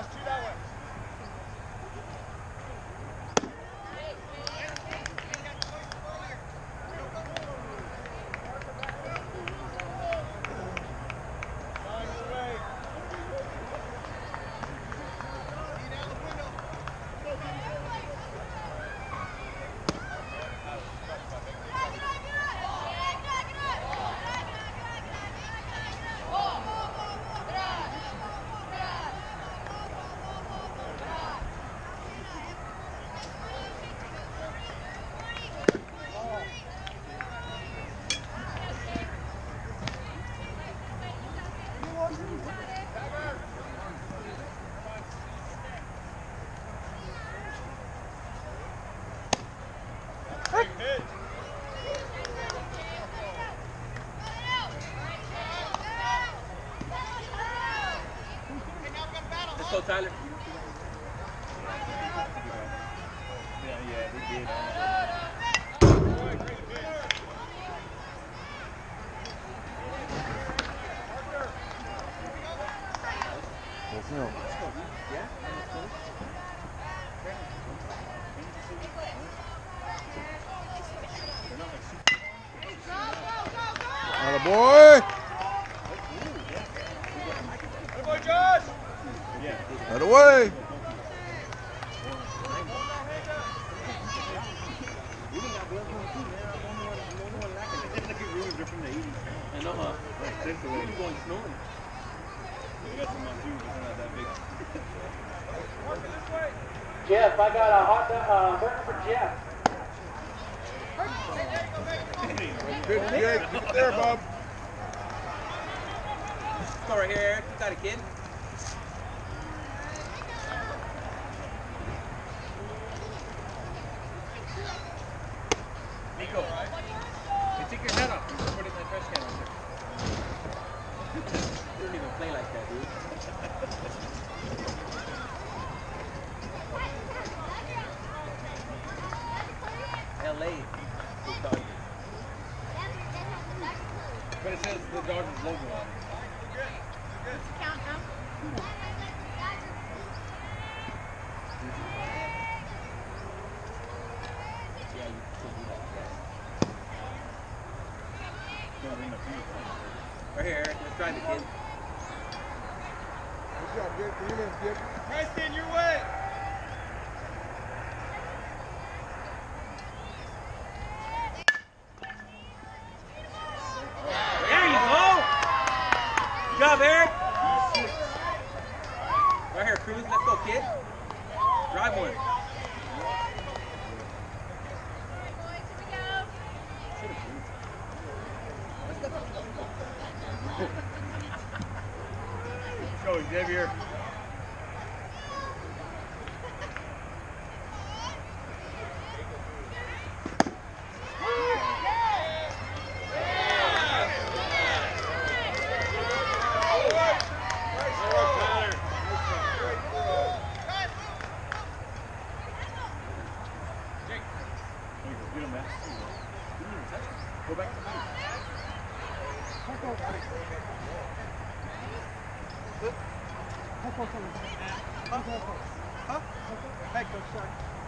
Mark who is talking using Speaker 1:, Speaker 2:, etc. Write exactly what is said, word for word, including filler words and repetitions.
Speaker 1: Let's go, Tyler.
Speaker 2: Yeah, yeah, we did.
Speaker 3: Let's go.
Speaker 1: Yeah?
Speaker 3: Atta boy.
Speaker 2: Boy, Josh!
Speaker 3: Atta way.
Speaker 1: I know, huh? You're going snoring.
Speaker 4: Jeff, I got a hot uh, burger for Jeff.
Speaker 3: Good, Jake. Keep it there, Bob.
Speaker 1: Let's go right here, Eric. You got a kid?
Speaker 2: Nico, hey, take your hat off. You put it in that trash can right there.
Speaker 1: You don't even play like that, dude. L A is Dodgers.
Speaker 2: But it says the Dodgers logo on it.
Speaker 1: Yeah, you can do that. Right here, Eric. Let's drive the kid.
Speaker 3: Good job, Jake. Bring him in, Jake.
Speaker 2: Preston, your way!
Speaker 1: There you go! Good job, Eric. Right here, Cruz. Let's go, kid. Drive one.
Speaker 2: Let's go, Xavier. Go back to me. Huh? Huh? Hey, Coach Shark.